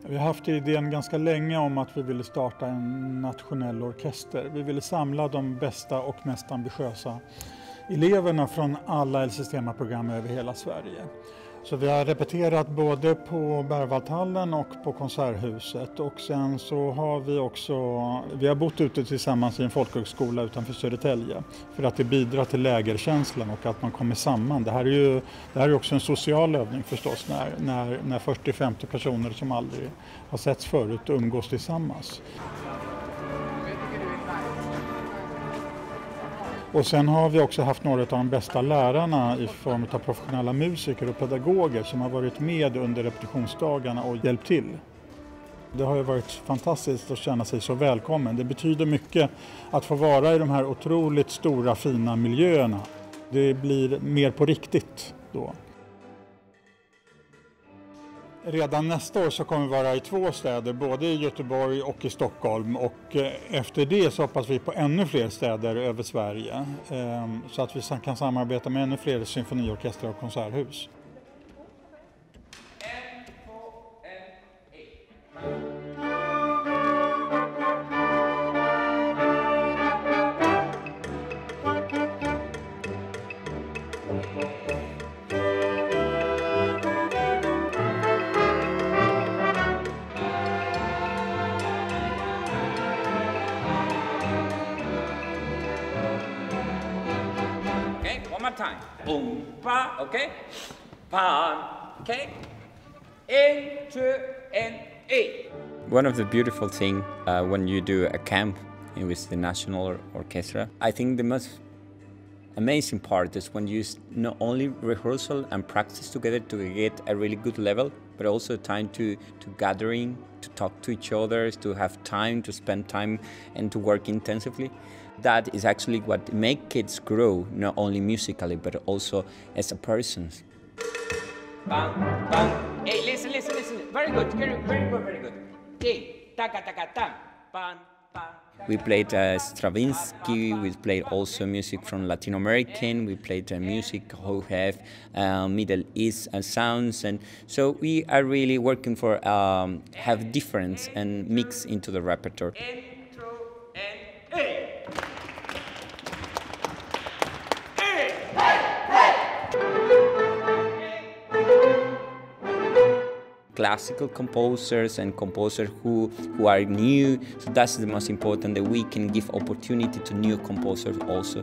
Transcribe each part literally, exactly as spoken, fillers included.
Vi har haft idén ganska länge om att vi ville starta en nationell orkester. Vi ville samla de bästa och mest ambitiösa eleverna från alla El Sistema-program över hela Sverige. Så vi har repeterat både på Berwaldhallen och på Konserthuset, och sen så har vi också, vi har bott ute tillsammans i en folkhögskola utanför Södertälje för att det bidrar till lägerkänslan och att man kommer samman. Det här är ju det här är också en social övning förstås, när, när, när fyrtio till femtio personer som aldrig har setts förut umgås tillsammans. Och sen har vi också haft några av de bästa lärarna i form av professionella musiker och pedagoger som har varit med under repetitionsdagarna och hjälpt till. Det har ju varit fantastiskt att känna sig så välkommen. Det betyder mycket att få vara i de här otroligt stora fina miljöerna. Det blir mer på riktigt då. Redan nästa år så kommer vi vara i två städer, både i Göteborg och i Stockholm, och efter det så hoppas vi på ännu fler städer över Sverige så att vi kan samarbeta med ännu fler symfoniorkestrar och konserthus. Time. Umpa, okay? Pan, okay? In, two, and eight. One of the beautiful things uh, when you do a camp with the National Orchestra, I think the most amazing part is when you not only rehearsal and practice together to get a really good level, but also time to, to gathering, to talk to each other, to have time, to spend time and to work intensively. That is actually what makes kids grow, not only musically, but also as a person. Bang, bang. Hey, listen, listen, listen. Very good, very, very good, very good. Ting, taka, taka, tam. Bang, bang. We played uh, Stravinsky, we played also music from Latin American, we played uh, music who have uh, Middle East uh, sounds, and so we are really working for um, have difference and mix into the repertoire. Intro and A. Classical composers and composers who, who are new, so that's the most important, that we can give opportunity to new composers also.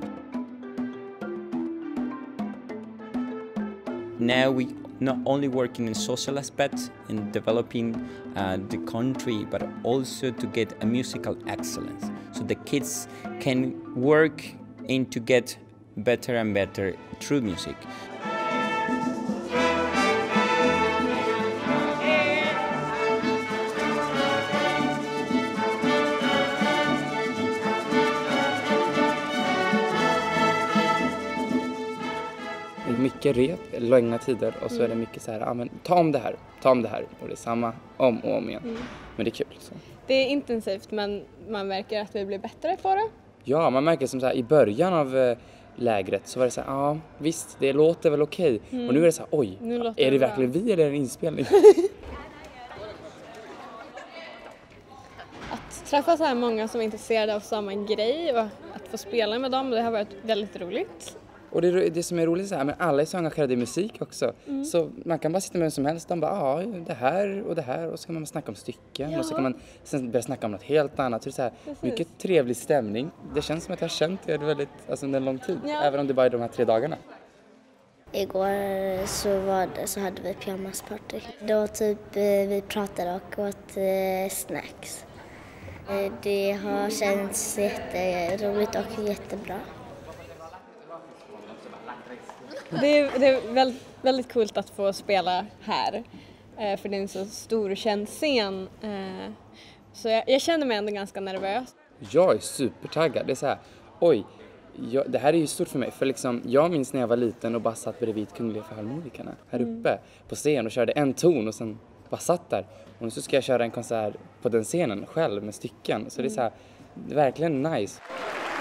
Now we not only working in social aspects in developing uh, the country, but also to get a musical excellence, so the kids can work in to get better and better through music. Mycket rep, långa tider, och så mm. är det mycket så här, ja, men ta om det här, ta om det här, och det är samma om och om igen. Mm. Men det är kul. Så. Det är intensivt, men man märker att vi blir bättre på det. Ja, man märker som så här, i början av eh, lägret så var det så här, ja visst, det låter väl okej. Mm. Och nu är det så här, oj, är det, det verkligen vi eller är det en inspelning? Att träffa så här många som är intresserade av samma grej och att få spela med dem, det har varit väldigt roligt. Och det, det som är roligt så här, men alla är så engagerade i musik också. Mm. Så man kan bara sitta med vem som helst. De bara, ja, det här och det här. Och så kan man snacka om stycken. Ja. Och så kan man sen börja snacka om något helt annat. Så det är så här, mycket trevlig stämning. Det känns som att jag har känt det väldigt, alltså under en lång tid. Ja. Även om det bara är de här tre dagarna. Igår så, var det, så hade vi pyjamasparty. Då typ vi pratade och åt eh, snacks. Det har känts jätteroligt och jättebra. Det är, det är väldigt, väldigt coolt att få spela här, för det är en så stor och känd scen. Så jag, jag känner mig ändå ganska nervös. Jag är supertaggad. Det är så här, oj, jag, det här är ju stort för mig. För liksom, jag minns när jag var liten och bara satt bredvid Kungliga Philharmonikerna här uppe mm. på scen och körde en ton och sen bara satt där. Och nu så ska jag köra en konsert på den scenen själv med stycken. Så mm. det är så här, det är verkligen nice.